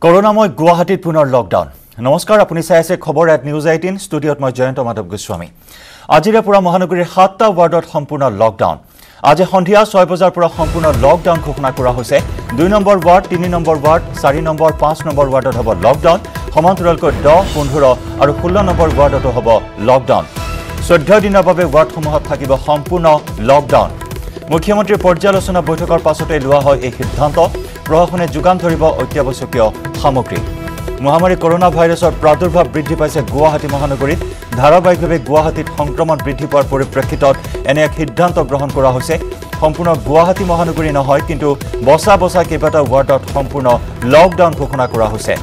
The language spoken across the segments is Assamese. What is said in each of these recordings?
করোনাময় গুৱাহাটীত পুনৰ লকডাউন। নমস্কাৰ, আপুনি চাই আছে খবৰ এট নিউজ 18 ষ্টুডিঅ'ত মই জয়ন্ত মাধৱ গোস্বামী। আজিৰে পৰা মহানগৰীৰ 7টা ৱাৰ্ডত সম্পূৰ্ণ লকডাউন। আজি সন্ধিয়া 6 বজাৰ পৰা সম্পূৰ্ণ লকডাউন ঘোষণা কৰা হৈছে। 2 number ward, 3 number ward, 4 number, 5 number ৱাৰ্ডত হ'ব লকডাউন। সমান্তৰালকৈ 10, 15 আৰু 16 নম্বৰ ৱাৰ্ডতো হ'ব লকডাউন। 14 দিনৰ বাবে ৱাৰ্ডসমূহত থাকিব সম্পূৰ্ণ লকডাউন। মুখ্যমন্ত্ৰীৰ পৰ্যালোচনা বৈঠকৰ পাছতে লোৱা হয় এই সিদ্ধান্ত। প্ৰশাসনে যোগান ধৰিব অত্যাৱশ্যকীয় সামগ্ৰী। মহামাৰী কৰোনা ভাইৰাছৰ প্ৰাদুৰ্ভাৱ বৃদ্ধি পাইছে গুৱাহাটী মহানগৰীত। ধাৰাবাহিকভাৱে গুৱাহাটীত সংক্ৰমণ বৃদ্ধি পোৱাৰ পৰিপ্ৰেক্ষিতত এনে এক সিদ্ধান্ত গ্ৰহণ কৰা হৈছে। সম্পূৰ্ণ গুৱাহাটী মহানগৰী নহয়, কিন্তু বছা বছা কেইবাটাও ৱাৰ্ডত সম্পূৰ্ণ লকডাউন ঘোষণা কৰা হৈছে।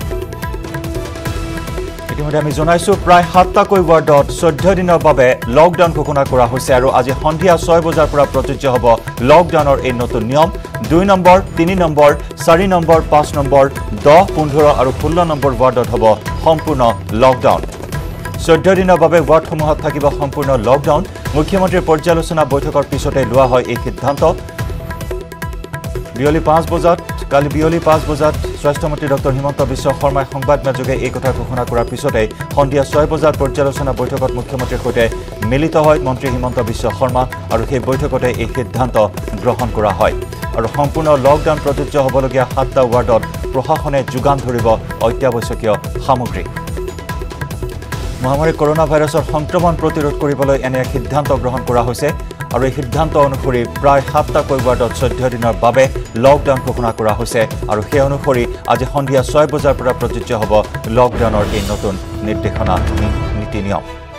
ইতিমধ্যে আমি জনাইছো প্ৰায় 7টাকৈ ৱাৰ্ডত 14 দিনৰ বাবে লকডাউন ঘোষণা কৰা হৈছে আৰু আজি সন্ধিয়া 6 বজাৰ পৰা প্ৰযোজ্য হ'ব লকডাউনৰ এই নতুন নিয়ম। 2 নম্বৰ, 3 নম্বৰ, 4 নম্বৰ, 5 নম্বৰ, 10, 15 আৰু 16 নম্বৰ ৱাৰ্ডত হ'ব সম্পূৰ্ণ লকডাউন। 14 দিনৰ বাবে ৱাৰ্ডসমূহত থাকিব সম্পূৰ্ণ লকডাউন। মুখ্যমন্ত্ৰীৰ পৰ্যালোচনা বৈঠকৰ পিছতে লোৱা হয় এই সিদ্ধান্ত। কালি বিয়লি 5 বজাত স্বাস্থ্যমন্ত্ৰী ডক্টৰ হিমন্ত বিশ্ব শৰ্মাই সংবাদমেলযোগে এই কথা ঘোষণা কৰাৰ পিছতে সন্ধিয়া 6 বজাত পৰ্যালোচনা বৈঠকত মুখ্যমন্ত্ৰীৰ সৈতে মিলিত হয় মন্ত্ৰী হিমন্ত বিশ্ব শৰ্মা আৰু সেই বৈঠকতে এই সিদ্ধান্ত গ্ৰহণ কৰা হয়। আৰু সম্পূৰ্ণ লকডাউন প্ৰযোজ্য হ'বলগীয়া 7টা ৱাৰ্ডত প্ৰশাসনে যোগান ধৰিব অত্যাৱশ্যকীয় সামগ্ৰী। মহামাৰী কৰোনা ভাইৰাছৰ সংক্ৰমণ প্ৰতিৰোধ কৰিবলৈ এনে এক সিদ্ধান্ত গ্ৰহণ কৰা হৈছে আৰু এই সিদ্ধান্ত অনুসৰি প্ৰায় 7টাকৈ ৱাৰ্ডত 14 দিনৰ বাবে লকডাউন ঘোষণা কৰা হৈছে আৰু সেই অনুসৰি আজি সন্ধিয়া 6 বজাৰ পৰা প্ৰযোজ্য হ'ব লকডাউনৰ এই নতুন নিৰ্দেশনা নীতি নিয়ম।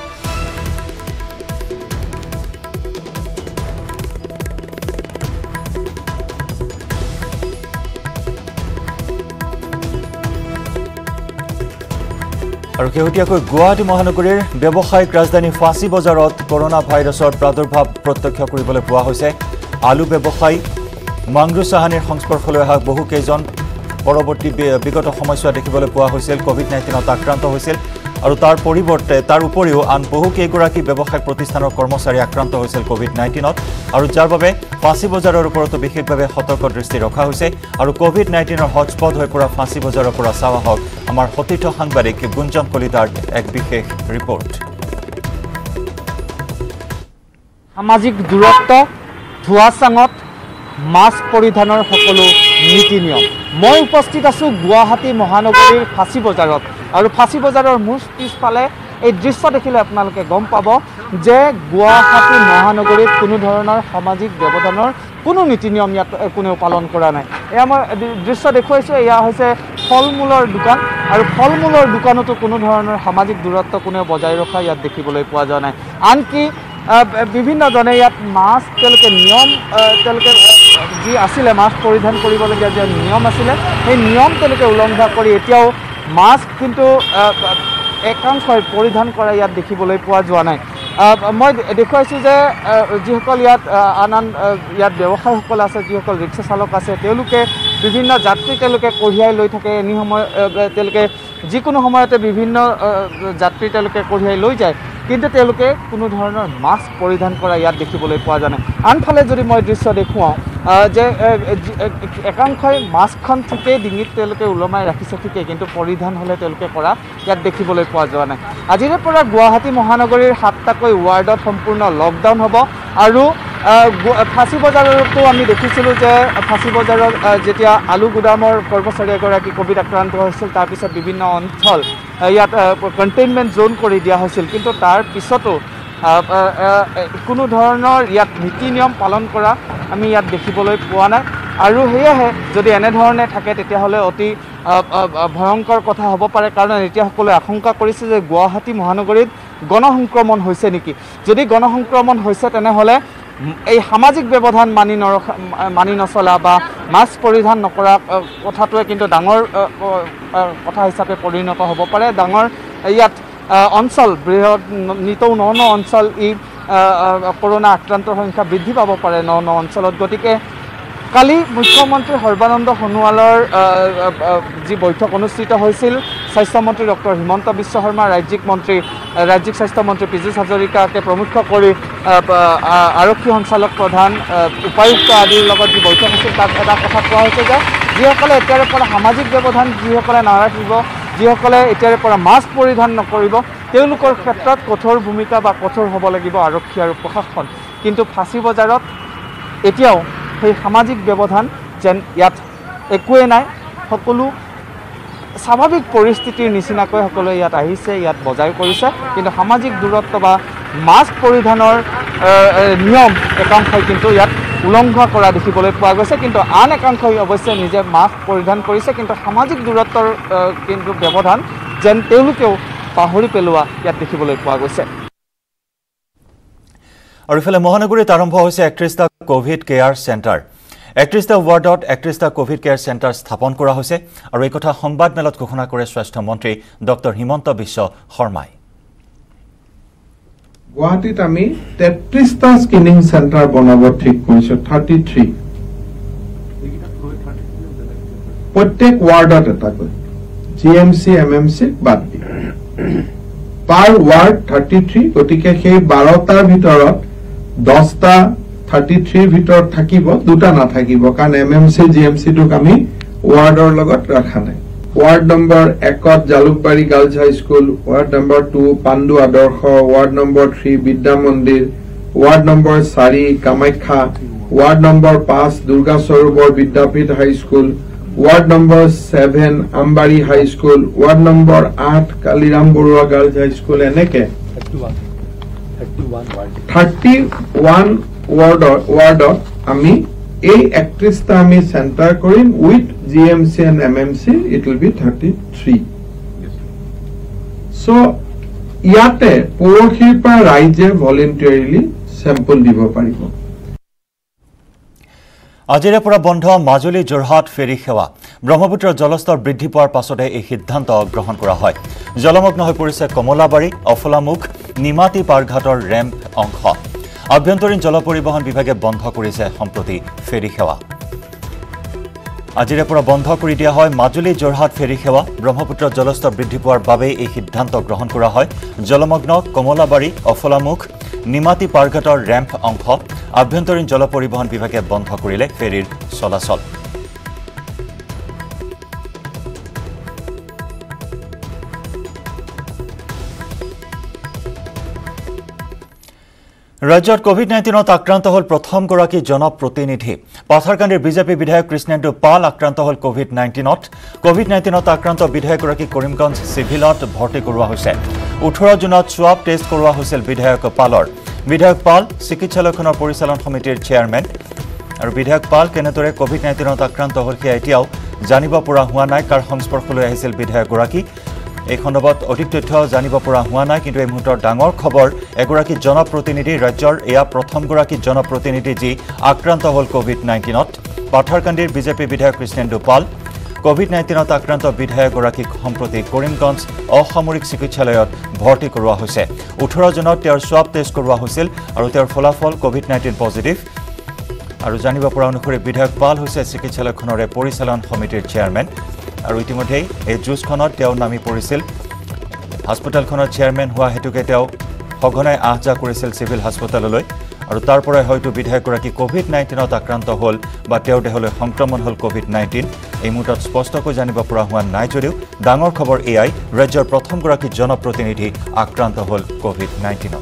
আৰু শেহতীয়াকৈ গুৱাহাটী মহানগৰীৰ ব্যৱসায়িক ৰাজধানী ফাঁচী বজাৰত কৰোনা ভাইৰাছৰ প্ৰাদুৰ্ভাৱ প্ৰত্যক্ষ কৰিবলৈ পোৱা হৈছে। আলু ব্যৱসায়ী মাংগ্ৰু চাহানীৰ সংস্পৰ্শলৈ অহা বহুকেইজন পৰৱৰ্তী বিগত সময়ছোৱা দেখিবলৈ পোৱা হৈছিল COVID-19ত আক্ৰান্ত হৈছিল আৰু তাৰ উপৰিও আন বহুকেইগৰাকী ব্যৱসায়িক প্ৰতিষ্ঠানৰ কৰ্মচাৰী আক্ৰান্ত হৈছিল COVID-19ত আৰু যাৰ বাবে ফাঁচী বজাৰৰ ওপৰতো বিশেষভাৱে সতৰ্ক দৃষ্টি ৰখা হৈছে। আৰু COVID-19ৰ হটস্পট হৈ পৰা ফাঁচী বজাৰৰ পৰা চাৱা হওক আমাৰ সতীৰ্থ সাংবাদিক গুঞ্জন কলিতাৰ এক বিশেষ ৰিপৰ্ট। সামাজিক দূৰত্ব, ধোৱা চাঙত মাস্ক পৰিধানৰ সকলো নীতি নিয়ম। মই উপস্থিত আছোঁ গুৱাহাটী মহানগৰীৰ ফাঁচী বজাৰত আৰু ফাঁচী বজাৰৰ মোৰ পিছফালে এই দৃশ্য দেখিলে আপোনালোকে গম পাব যে গুৱাহাটী মহানগৰীত কোনো ধৰণৰ সামাজিক ব্যৱধানৰ কোনো নীতি নিয়ম ইয়াত কোনেও পালন কৰা নাই। এয়া মই দৃশ্য দেখুৱাইছোঁ, এয়া হৈছে ফল মূলৰ দোকান আৰু ফল মূলৰ দোকানতো কোনো ধৰণৰ সামাজিক দূৰত্ব কোনেও বজাই ৰখা ইয়াত দেখিবলৈ পোৱা যোৱা নাই। আনকি বিভিন্নজনে ইয়াত মাস্ক তেওঁলোকে যি আছিলে মাস্ক পৰিধান কৰিবলগীয়া যে নিয়ম আছিলে সেই নিয়ম তেওঁলোকে উলংঘা কৰি এতিয়াও মাস্ক কিন্তু একাংশই পৰিধান কৰা ইয়াত দেখিবলৈ পোৱা যোৱা নাই। মই দেখুৱাইছোঁ যে যিসকল ইয়াত ইয়াত ব্যৱসায়ীসকল আছে, যিসকল ৰিক্সা চালক আছে, তেওঁলোকে বিভিন্ন যাত্ৰী তেওঁলোকে কঢ়িয়াই লৈ থাকে। এনে সময় তেওঁলোকে যিকোনো সময়তে বিভিন্ন যাত্ৰী তেওঁলোকে কঢ়িয়াই লৈ যায়, কিন্তু তেওঁলোকে কোনো ধৰণৰ মাস্ক পৰিধান কৰা ইয়াত দেখিবলৈ পোৱা যোৱা নাই। আনফালে যদি মই দৃশ্য দেখুৱাওঁ যে একাংশই মাস্কখন ঠিকেই ডিঙিত তেওঁলোকে ওলমাই ৰাখিছে ঠিকেই, কিন্তু পৰিধান হ'লে তেওঁলোকে কৰা ইয়াত দেখিবলৈ পোৱা যোৱা নাই। আজিৰে পৰা গুৱাহাটী মহানগৰীৰ 7টাকৈ ৱাৰ্ডত সম্পূৰ্ণ লকডাউন হ'ব আৰু ফাঁচী বজাৰতো আমি দেখিছিলোঁ যে ফাঁচী বজাৰত যেতিয়া আলু গুদামৰ কৰ্মচাৰী এগৰাকী ক'ভিড আক্ৰান্ত হৈছিল, তাৰপিছত বিভিন্ন অঞ্চল ইয়াত কণ্টেইনমেণ্ট জ'ন কৰি দিয়া হৈছিল, কিন্তু তাৰ পিছতো কোনো ধৰণৰ ইয়াত নীতি নিয়ম পালন কৰা আমি ইয়াত দেখিবলৈ পোৱা নাই। আৰু সেয়েহে যদি এনেধৰণে থাকে তেতিয়াহ'লে অতি ভয়ংকৰ কথা হ'ব পাৰে, কাৰণ এতিয়া সকলোৱে আশংকা কৰিছে যে গুৱাহাটী মহানগৰীত গণসংক্ৰমণ হৈছে নেকি। যদি গণসংক্ৰমণ হৈছে তেনেহ'লে এই সামাজিক ব্যৱধান মানি নচলা বা মাস্ক পৰিধান নকৰা কথাটোৱে কিন্তু ডাঙৰ কথা হিচাপে পৰিণত হ'ব পাৰে। ডাঙৰ ইয়াত অঞ্চল বৃহৎ নিতৌ ন অঞ্চল কৰোনা আক্ৰান্তৰ সংখ্যা বৃদ্ধি পাব পাৰে ন অঞ্চলত। গতিকে কালি মুখ্যমন্ত্ৰী সৰ্বানন্দ সোণোৱালৰ যি বৈঠক অনুষ্ঠিত হৈছিল, স্বাস্থ্যমন্ত্ৰী ডক্টৰ হিমন্ত বিশ্ব শৰ্মা, ৰাজ্যিক স্বাস্থ্যমন্ত্ৰী পীযুষ হাজৰিকাকে প্ৰমুখ কৰি আৰক্ষী সঞ্চালক প্ৰধান উপায়ুক্ত আদিৰ লগত যি বৈঠক হৈছিল তাত এটা কথা কোৱা হৈছে যে যিসকলে এতিয়াৰে পৰা সামাজিক ব্যৱধান যিসকলে নাৰাখিব, যিসকলে এতিয়াৰে পৰা মাস্ক পৰিধান নকৰিব, তেওঁলোকৰ ক্ষেত্ৰত কঠোৰ ভূমিকা বা কঠোৰ হ'ব লাগিব আৰক্ষী আৰু প্ৰশাসন। কিন্তু ফাঁচী বজাৰত এতিয়াও সেই সামাজিক ব্যৱধান যেন ইয়াত একোৱেই নাই। সকলো স্বাভাৱিক পৰিস্থিতিৰ নিচিনাকৈ সকলোৱে ইয়াত আহিছে, ইয়াত বজাৰ কৰিছে, কিন্তু সামাজিক দূৰত্ব বা মাস্ক পৰিধানৰ নিয়ম একাংশই কিন্তু ইয়াত উলংঘা কৰা দেখিবলৈ পোৱা গৈছে। কিন্তু আন একাংশই অৱশ্যে নিজে মাস্ক পৰিধান কৰিছে, কিন্তু সামাজিক দূৰত্বৰ কিন্তু ব্যৱধান যেন তেওঁলোকেও পাহৰি পেলোৱা ইয়াত দেখিবলৈ পোৱা গৈছে। আৰু ইফালে মহানগৰীত আৰম্ভ হৈছে 31টা কোভিড কেয়াৰ চেণ্টাৰ। 31টা ৱাৰ্ডত 31টা কোভিড কেয়াৰ চেণ্টাৰ স্থাপন কৰা হৈছে আৰু এই কথা সংবাদমেলত ঘোষণা কৰে স্বাস্থ্য মন্ত্ৰী ডক্টৰ হিমন্ত বিশ্ব শৰ্মাই। গুৱাহাটীত আমি 33টা স্ক্ৰিনিং চেণ্টাৰ বনাব ঠিক কৰিছোঁ, 33 প্ৰত্যেক ৱাৰ্ডত এটাকৈ, GMC MMC বাদ দি পাৰ ৱাৰ্ড 33। গতিকে সেই 12টাৰ ভিতৰত 10টা 33ৰ ভিতৰত থাকিব, 2টা নাথাকিব, কাৰণ MMC GMCটোক আমি ৱাৰ্ডৰ লগত ৰখা নাই। ৱাৰ্ড নম্বৰ 1ত Jalukbari girls high school, ward number 2 Pandu Adarsh, ward number 3 Vidya Mandir, ward number 4 Kamakhya, ward number 5 Durga Sarobar Vidyapith high school, ward number 7 Ambari high school, ward number 8 Kaliram Barua girls high school, এনেকে 31 ৱাৰ্ডত আমি এই 31টা আমি চেণ্টাৰ কৰিম with GMC and MMC, it will be 33. So ইয়াতে পৰহিৰ পৰা ৰাইজে ভলেণ্টিয়াৰলি চেম্পল দিব পাৰিব। আজিৰে পৰা বন্ধ মাজুলী যোৰহাট ফেৰী সেৱা। ব্ৰহ্মপুত্ৰৰ জলস্তৰ বৃদ্ধি পোৱাৰ পাছতে এই সিদ্ধান্ত গ্ৰহণ কৰা হয়। জলমগ্ন হৈ পৰিছে কমলাবাৰী, অফলামুখ, নিমাতী পাৰঘাটৰ ৰেম্প অংশ। আভ্যন্তৰীণ জল পৰিবহণ বিভাগে বন্ধ কৰিছে সম্প্ৰতি ফেৰী সেৱা। আজিৰে পৰা বন্ধ কৰি দিয়া হয় মাজুলী যোৰহাট ফেৰী সেৱা। ব্ৰহ্মপুত্ৰৰ জলস্তৰ বৃদ্ধি পোৱাৰ বাবে এই সিদ্ধান্ত গ্ৰহণ কৰা হয়। জলমগ্ন কমলাবাৰী, অফলামুখ, নিমাতী পাৰঘাটৰ ৰেম্প অংশ। আভ্যন্তৰীণ জল পৰিবহণ বিভাগে বন্ধ কৰিলে ফেৰীৰ চলাচল। ৰাজ্যত কোভিড-19ত আক্ৰান্ত হ'ল প্ৰথমগৰাকী জনপ্ৰতিনিধি। পাথাৰকান্দিৰ বিজেপি বিধায়ক কৃষ্ণেন্দু পাল আক্ৰান্ত হ'ল কোভিড-19ত। কোভিড-19ত আক্ৰান্ত বিধায়কগৰাকীক কৰিমগঞ্জ চিভিলত ভৰ্তি কৰোৱা হৈছে। 18 জুনত স্বাব টেষ্ট কৰোৱা হৈছিল বিধায়ক পালৰ। বিধায়ক পাল চিকিৎসালয়খনৰ পৰিচালন সমিতিৰ চেয়াৰমেন। আৰু বিধায়ক পাল কেনেদৰে কোভিড-19ত আক্ৰান্ত হ'ল সেয়া এতিয়াও জানিব পৰা হোৱা নাই, কাৰ সংস্পৰ্শলৈ আহিছিল বিধায়কগৰাকী। এই সন্দৰ্ভত অধিক তথ্য জানিব পৰা হোৱা নাই, কিন্তু এই মুহূৰ্তৰ ডাঙৰ খবৰ, এগৰাকী জনপ্ৰতিনিধি, ৰাজ্যৰ এয়া প্ৰথমগৰাকী জনপ্ৰতিনিধি যি আক্ৰান্ত হ'ল কোভিড-19ত। পাথাৰকান্দিৰ বিজেপি বিধায়ক কৃষ্ণেন্দু পাল। কোভিড-19ত আক্ৰান্ত বিধায়কগৰাকীক সম্প্ৰতি কৰিমগঞ্জ অসামৰিক চিকিৎসালয়ত ভৰ্তি কৰোৱা হৈছে। 18 জুনত তেওঁৰ স্বাব টেষ্ট কৰোৱা হৈছিল আৰু তেওঁৰ ফলাফল কোভিড-19 পজিটিভ। আৰু জানিব পৰা অনুসৰি বিধায়ক পাল হৈছে চিকিৎসালয়খনৰে পৰিচালন সমিতিৰ চেয়াৰমেন। আৰু ইতিমধ্যেই এই যুঁজখনত তেওঁ নামি পৰিছিল। হাস্পতালখনৰ চেয়াৰমেন হোৱা হেতুকে তেওঁ সঘনাই আহ যাহ কৰিছিল চিভিল হাস্পতাললৈ। আৰু তাৰ পৰাই হয়তো বিধায়কগৰাকী কোভিড-19ত আক্ৰান্ত হ'ল বা তেওঁৰ দেহলৈ সংক্ৰমণ হ'ল কোভিড-19। এই মুহূৰ্তত স্পষ্টকৈ জানিব পৰা হোৱা নাই যদিও ডাঙৰ খবৰ এয়াই, ৰাজ্যৰ প্ৰথমগৰাকী জনপ্ৰতিনিধি আক্ৰান্ত হ'ল কোভিড-19ত।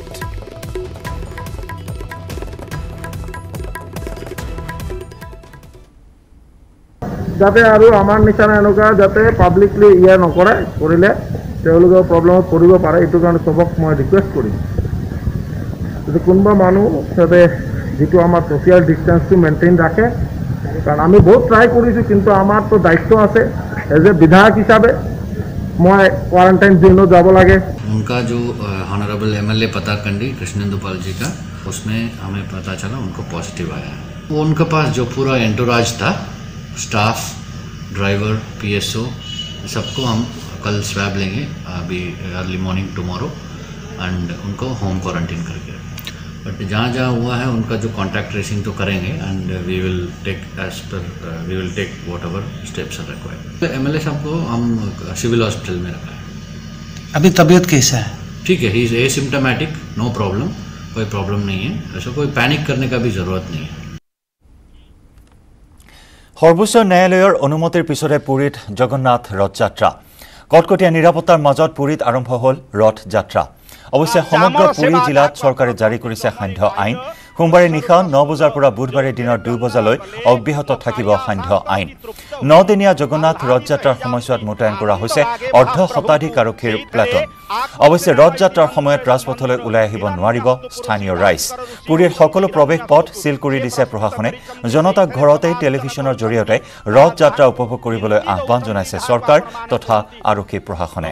যাতে আৰু আমাৰ নিচিনা এনেকুৱা যাতে পাব্লিকলি ইয়াৰ নকৰে, কৰিলে তেওঁলোকৰ প্ৰব্লেমত পৰিব পাৰে, এইটো কাৰণে চবক মই ৰিকুৱেষ্ট কৰিম যদি কোনোবা মানুহ যাতে যিটো আমাৰ ছ'চিয়েল ডিষ্টেঞ্চটো মেইনটেইন ৰাখে। কাৰণ আমি বহুত ট্ৰাই কৰিছোঁ, কিন্তু আমাৰতো দায়িত্ব আছে এজ এ বিধায়ক হিচাপে मैं क्वारंटाइन जोन যাব লাগে। उनका जो ऑनरेबल MLA पतारकंडी कृष्णेंदु पाल जी का, उसमें हमें पता चला उनको पॉजिटिव आया है। वो उनके पास जो पूरा एंटोराज था, स्टाफ, ड्राइवर, PSO, सबको हम कल स्वैब लेंगे अभी अर्ली मॉर्निंग टुमारो एंड उनको होम क्वारंटीन करके। बट जहाँ जहाँ हुआ है उनका जो कॉन्टैक्ट ट्रेसिंग तो करेंगे and we will take whatever steps are required. MLA साहब को हम सिविल हॉस्पिटल में रखा है। अभी तबीयत कैसा है? ठीक है, he is asymptomatic, no problem, कोई प्रॉब्लम नहीं है, ऐसा कोई पैनिक करने का भी ज़रूरत नहीं है। সৰ্বোচ্চ ন্যায়ালয়ৰ অনুমতিৰ পিছতে পুৰীত জগন্নাথ ৰথযাত্ৰা কটকটীয়া নিৰাপত্তাৰ মাজত পুৰীত আৰম্ভ হ'ল ৰথযাত্ৰা অৱশ্যে সমগ্ৰ পুৰী জিলাত চৰকাৰে জাৰি কৰিছে সান্ধ্য আইন সোমবাৰে নিশা 9 বজাৰ পৰা বুধবাৰে দিনৰ 2 বজালৈ অব্যাহত থাকিব সান্ধ্য আইন 9 দিনীয়া জগন্নাথ ৰথযাত্ৰাৰ সময়ছোৱাত মোতায়েন কৰা হৈছে অৰ্ধ শতাধিক আৰক্ষীৰ প্লাটুন অৱশ্যে ৰথযাত্ৰাৰ সময়ত ৰাজপথলৈ ওলাই আহিব নোৱাৰিব স্থানীয় ৰাইজ পুৰীৰ সকলো প্ৰৱেশ পথ সিল কৰি দিছে প্ৰশাসনে জনতাক ঘৰতেই টেলিভিছনৰ জৰিয়তে ৰথযাত্ৰা উপভোগ কৰিবলৈ আহ্বান জনাইছে চৰকাৰ তথা আৰক্ষী প্ৰশাসনে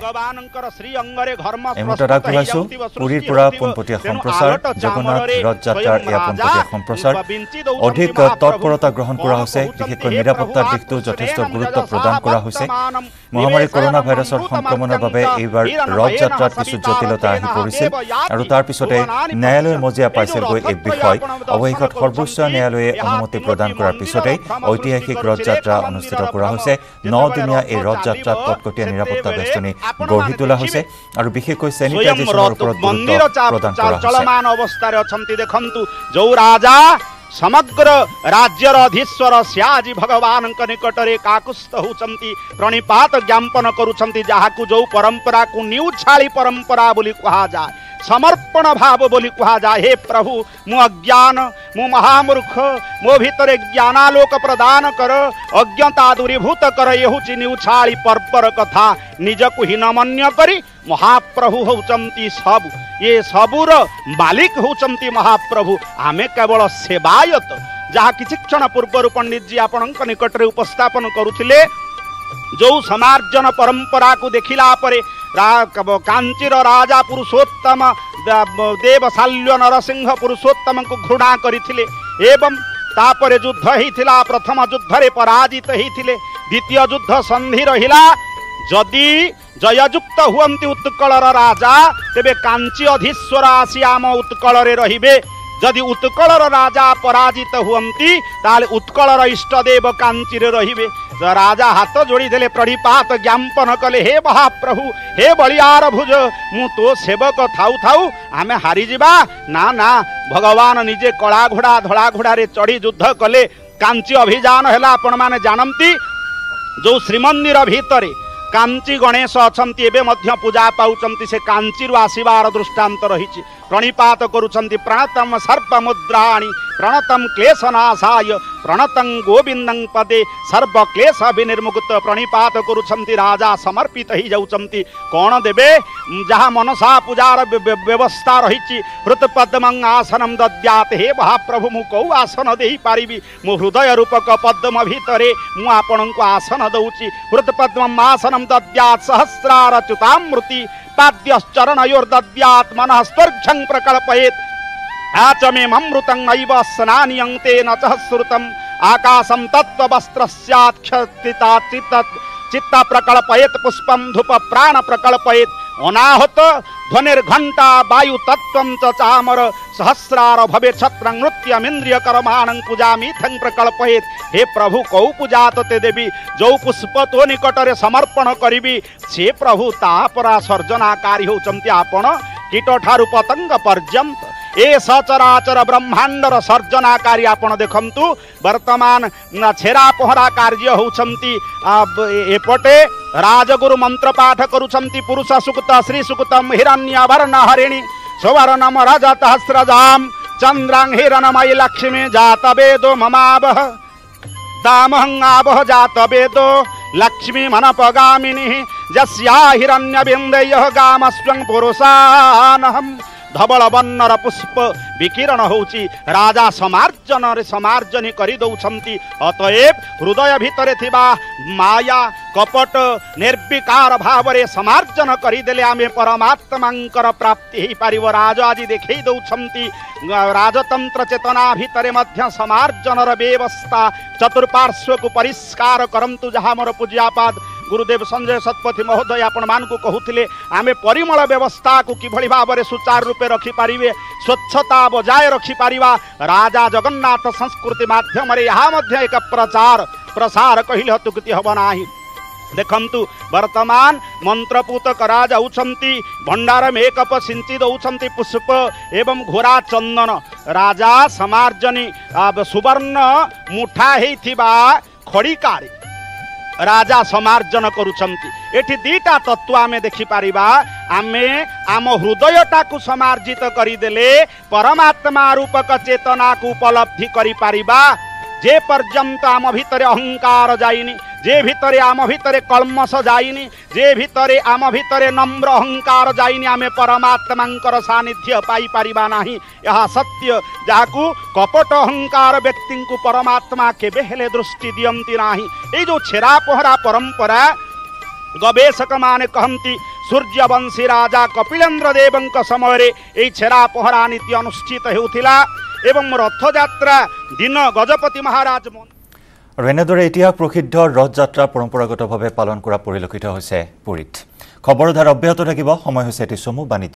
এমুটাক কৈছো পুৰীৰ পৰা পোনপটীয়া সম্প্ৰচাৰ জগন্নাথ ৰথযাত্ৰাৰ পোনপটীয়া সম্প্ৰচাৰ অধিক তৎপৰতা গ্ৰহণ কৰা হৈছে বিশেষকৈ নিৰাপত্তাৰ দিশটো যথেষ্ট গুৰুত্ব প্ৰদান কৰা হৈছে মহামাৰী কৰোনা ভাইৰাছৰ সংক্ৰমণৰ বাবে এইবাৰ ৰথযাত্ৰাত কিছু জটিলতা আহি পৰিছিল আৰু তাৰ পিছতে ন্যায়ালয়ে মজিয়া পাইছিলগৈ এই বিষয় অৱশেষত সৰ্বোচ্চ ন্যায়ালয়ে অনুমতি প্ৰদান কৰাৰ পিছতে ঐতিহাসিক ৰথযাত্ৰা অনুষ্ঠিত কৰা হৈছে 9 দিনীয়া এই ৰথযাত্ৰাত কটকটীয়া নিৰাপত্তা বেষ্টনী গঢ়ি তোলা হৈছে আৰু বিশেষকৈ স্যানিটাইজেশ্যনৰ ওপৰত গুৰুত্ব প্ৰদান কৰা হৈছে চলমান অৱস্থাৰে অছন্তি দেখন্তু जो राजा समग्र राज्यर अधीश्वर श्याजी भगवान निकटरे काकुस्थ होचंती प्रणिपात ज्ञापन करुछंती जाहाकु जो परंपरा को न्यूछाली परंपरा बोली कहा जाए समर्पण भाव बोली कहा जाए हे प्रभु मु अज्ञान मु महामूर्ख मो भितरे ज्ञानालोक प्रदान कर अज्ञता दूरीभूत कर यहुची न्यूछाली पर्पर कथा निजकु हीन मन्य करी महाप्रभु होचंती सब ये सबुर मालिक होचंती महाप्रभु आमे केवल सेवायत जहा किछि क्षण पूर्व पंडित जी आपणक निकटरे उपस्थापन करुथिले जो समार्जन परंपरा को देखिला परे कांचीर राजा पुरुषोत्तम देवशाल्य नरसिंह पुरुषोत्तम को घृणा करिथिले एवं तापरे युद्ध हिथिला प्रथम युद्ध रे पराजित हिथिले द्वितीय युद्ध संधि रहिला जदि जययुक्त हुअंती उत्कलर राजा तेबे कांची अधीश्वर आसी आम उत्कल रे रहिबे जदि उत्कलर राजा पराजित हुअंती ताले उत्कलर इष्टदेव कांची रे रहिबे राजा हाथ जोड़ी देले प्रणिपात ज्ञापन कले हे महाप्रभु हे बलियार भुज मु तो सेवक थाउ थाउ आमे हारी जिबा ना ना भगवान निजे कला घोड़ा धला घोड़ा रे चढ़ी युद्ध कले कांची अभियान हैला आपण माने जानंती जो श्रीमंदिर भीतरे कांची गणेश अछंती एबे मध्य पूजा पाउचंती से कांची रु आसीबार दृष्टांत रहिछि प्रणिपात करुछंती प्रणतम सर्प मुद्राणि प्रणतम क्लेशनाशाय प्रणतं गोविंदं पदे सर्व क्लेश विनिर्मुक्त प्रणिपात करुछंती राजा समर्पित ही जाउचंती कोण देबे जहा मनसा पूजार व्यवस्था रहिछि हृतपद्मं आसनं दद्यात हे महाप्रभु मु को आसन देहि पारिबी मु हृदय रूपक पद्म भितरे मु आपणको आसन दउछि हृतपद्मं आसनं दद्यात सहस्रार च्युतामृति पाद्यश्चरणयोर्दद्यात् मनः स्वर्घं प्रकल्पयेत् आचमेम् अमृतं ऐव स्नानियं तेन च श्रुतम् आकाशं तत्त्ववस्त्रस्याच्छतिता चित्त प्रकल्पयेत् पुष्पं धूप प्राण प्रकल्पयेत् अनाहत ध्वनिर्घंटा वायु तत्त्वं च चामर सहस्रार भवे छत्रं नृत्यमिन्द्रिय कर्माणं पूजामिथं प्रकल्पयेत् हे प्रभु कौ पूजा ते देवी जो पुष्प तो निकटरे समर्पण करिबी से प्रभु तापरा सर्जनाकारी होचंती आपण कीट ठारु पतंग पर्यंत ए सचराचर ब्रह्मांडर सर्जनाकारी आपण देखंतु वर्तमान छेरा पहरा कार्य होचंती एपटे राजगुरु मंत्र पाठ करुछंती पुरुष सुक्त श्री सुक्तम हिरण्यवर्ण हरिणी सुवर्णम रजतहस्रजाम चंद्रां हिरणमयी लक्ष्मी जातवेदो ममावह दामहंगावह जातवेदो लक्ष्मी मनपगामिनी यस्या हिरण्यबिंदयः गामस्वं पुरुषानहम् धवल बन्नर पुष्प विकिरण होची राजा समार्जन रे समार्जनी करि दउछंती अतएव हृदय भितरे थिबा माया कपट निर्विकार भाव रे समार्जन करि देले आमे परमात्मांकर प्राप्ति ही पारिव राजा आज देखै दउछंती राजतंत्र चेतना भितरे मध्य समार्जन र व्यवस्था चतुर्पार्श्व को परिष्कार करंतु जहा मोर पूज्यापाद गुरुदेव संजय सतपथी महोदय आपण मान को कहूथिले आमे परिमल व्यवस्था को किभଳି भाबरे सुचार रूपे रखि पारिबे स्वच्छता बजाय रखि पारिबा राजा जगन्नाथ संस्कृति माध्यम रे यहा मध्य एक प्रचार प्रसार कहिले हतुक्ति हब नाही देखंतु वर्तमान मंत्रपूत करा जाउछंती भंडार में कप सिंची दउछंती पुष्प एवं घोरा चंदन राजा समार्जनी सुवर्ण मुठा हेथिबा खड़िकारे राजा समार्जन करुछंती एठी दीटा तत्व आमे देखि पारिबा आमे आम हृदयटा को समार्जित करिदेले परमात्मा रूपक चेतना को उपलब्धि करि पारिबा जे पर्यंत आम भितरे अहंकार जाइनी जे भितरे आम भितरे कल्मश जाइनी जे भितरे आम भितरे नम्र अहंकार जाइनी आमे परमात्मांकर सानिध्य पाई पारिबा नाही यह सत्य जाकू कपट अहंकार व्यक्ति को परमात्मा केबे हेले दृष्टि दियंती नाही ए जो छेरा पहरा परंपरा गवेषक माने कहंती सूर्यवंशी राजा कपिलेन्द्र देवंक समय रे ए छेरा पहरा नीति अनुष्ठित हेउथिला एवं रथयात्रा दिन गजपति महाराज আৰু এনেদৰে ইতিহাস প্ৰসিদ্ধ ৰথযাত্ৰা পৰম্পৰাগতভাৱে পালন কৰা পৰিলক্ষিত হৈছে পুৰীত খবৰৰ ধাৰা অব্যাহত থাকিব সময় হৈছে এটি চমু বাণিজ্য